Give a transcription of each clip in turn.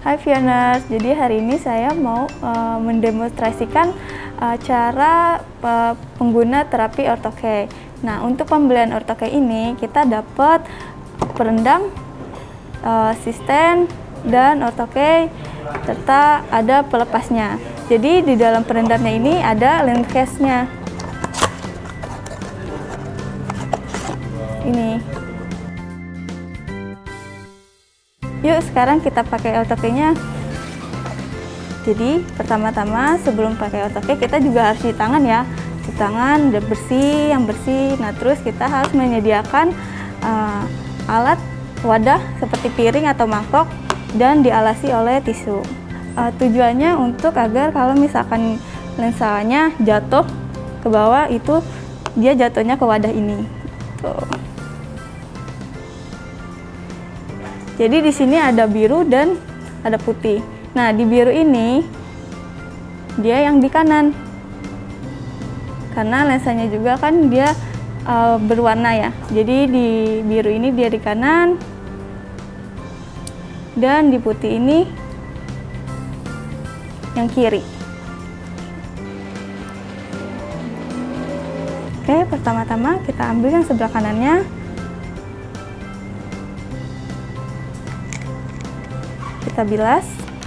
Hai Fioners, jadi hari ini saya mau mendemonstrasikan cara pengguna terapi ortokey. Nah, untuk pembelian ortokey ini kita dapat perendam, asisten, dan ortokey, serta ada pelepasnya. Jadi di dalam perendamnya ini ada lens case-nya. Ini. Yuk sekarang kita pakai ortokeynya. Jadi pertama-tama sebelum pakai ortokey kita juga harus cuci tangan ya. Cuci tangan udah bersih, yang bersih. Nah terus kita harus menyediakan alat wadah seperti piring atau mangkok dan dialasi oleh tisu. Tujuannya untuk agar kalau misalkan lensanya jatuh ke bawah itu dia jatuhnya ke wadah ini. Tuh. Jadi di sini ada biru dan ada putih. Nah, di biru ini dia yang di kanan. Karena lensanya juga kan dia berwarna ya. Jadi di biru ini dia di kanan. Dan di putih ini yang kiri. Oke, pertama-tama kita ambil yang sebelah kanannya. Kita bilas.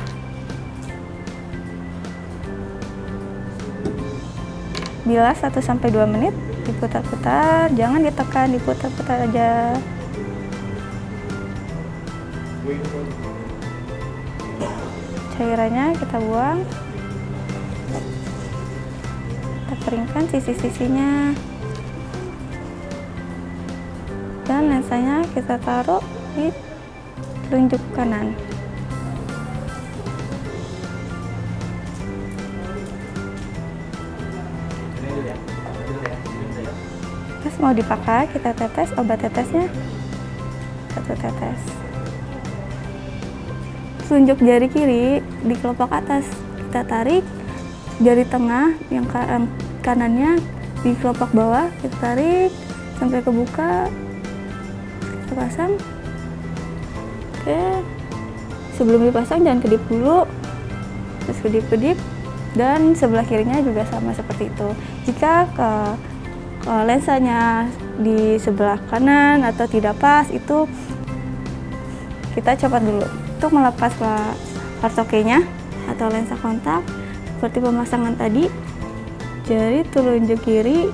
Bilas 1-2 menit, diputar-putar, jangan ditekan, diputar-putar aja. Cairannya kita buang. Kita keringkan sisi-sisinya. Dan lensanya kita taruh di telunjuk kanan. Pas mau dipakai, kita tetes obat tetesnya. 1 tetes. Telunjuk jari kiri di kelopak atas. Kita tarik. Jari tengah yang kanannya di kelopak bawah. Kita tarik sampai kebuka. Kita pasang. Oke. Sebelum dipasang jangan kedip dulu. Terus kedip-kedip. Dan sebelah kirinya juga sama seperti itu. Jika lensanya di sebelah kanan atau tidak pas, itu kita copot dulu. Untuk melepas ortokeynya atau lensa kontak seperti pemasangan tadi, jari telunjuk kiri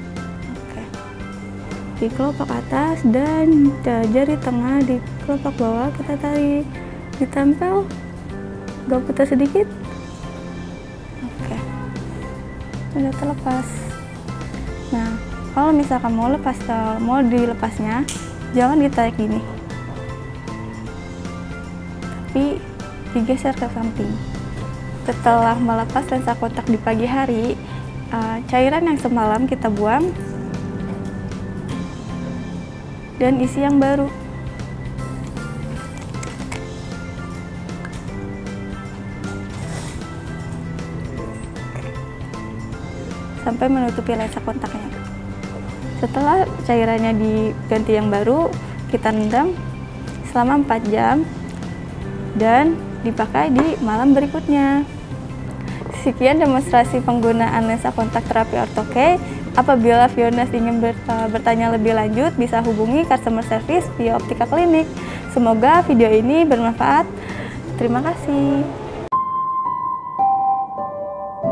di kelopak atas dan jari tengah di kelopak bawah kita tarik, ditempel, agak putar sedikit. Oke, sudah terlepas. Nah, kalau misalkan mau dilepasnya, jangan ditarik gini, tapi digeser ke samping. Setelah melepas lensa kontak di pagi hari, cairan yang semalam kita buang dan isi yang baru. Sampai menutupi lensa kontaknya. Setelah cairannya diganti yang baru, kita rendam selama 4 jam dan dipakai di malam berikutnya. Sekian demonstrasi penggunaan lensa kontak terapi ortokey. Apabila Fioners ingin bertanya lebih lanjut, bisa hubungi customer service Vio Optika Klinik. Semoga video ini bermanfaat. Terima kasih.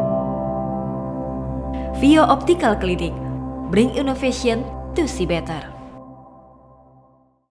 Vio Optical Clinic, bring innovation to see better.